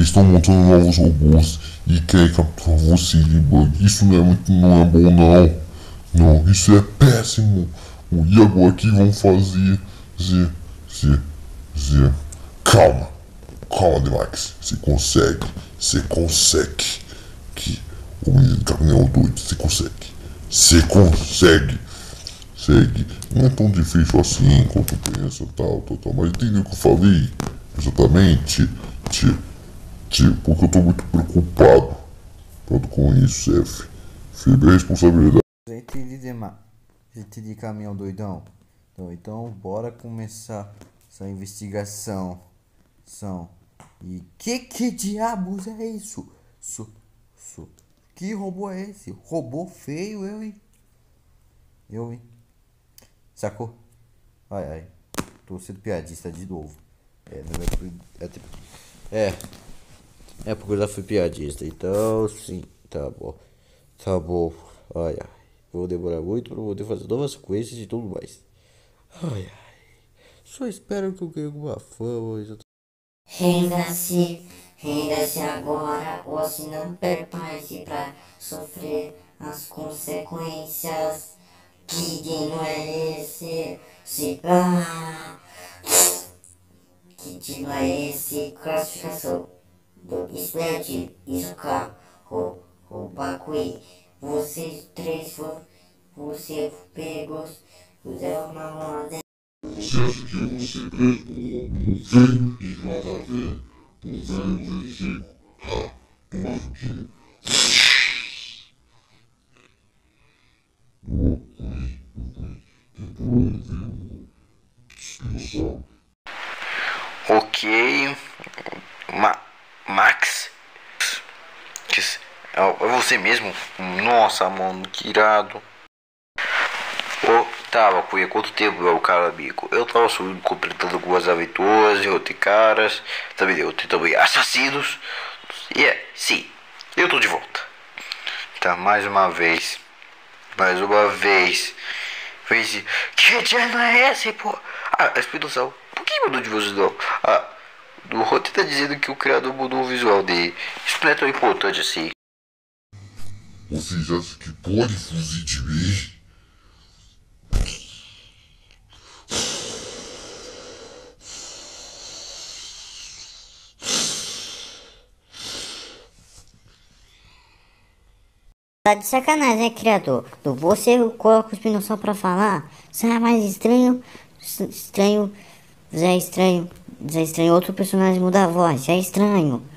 eles estão montando novos robôs e querem capturar você, Ladybug. Isso não é bom não. Não, isso é péssimo. E agora o que vão fazer? Z. Calma, Max. Você consegue. Que o menino caminhão doido, você consegue. Segue. Não é tão difícil assim quanto pensa, tal. Mas entendeu o que eu falei? Exatamente. Porque eu tô muito preocupado com isso, chefe. Fica a responsabilidade. Já entendi, já entendi, caminhão doidão. Então bora começar essa investigação. E que diabos é isso? Que robô é esse? Robô feio, eu, hein? Sacou? Ai. Tô sendo piadista de novo. Porque eu já fui piadista. Então, sim, tá bom. Ai. Vou demorar muito pra poder fazer novas coisas e tudo mais. Ai. Só espero que eu ganhe alguma fama. Renda-se agora, ou se não prepare-se para sofrer as consequências. Que dino é esse? Que dino é esse? Classificação do Splat, isso cá, Bakui. Vocês três foram pegos, fizeram uma ordem. Você acha que eu vou ser preso com um velho de nada a ver? Um velho antigo? Mas o quê? Ok. Max? É você mesmo? Nossa, mano, que irado. Tava com quanto tempo, meu cara amigo? Eu tava subindo, completando algumas aventuras, derrotei caras, também derrotei assassinos. Sim, eu tô de volta. Tá, mais uma vez. Que dia não é esse, pô? Explicação. Por que mudou de visual? O Rote tá dizendo que o criador mudou o visual dele. Isso não é tão importante assim. Vocês acham que pode fugir de mim? Tá de sacanagem, né, criador? Você coloca os Spinossau pra falar? Isso é mais estranho. Zé Estranho. Outro personagem muda a voz. É estranho.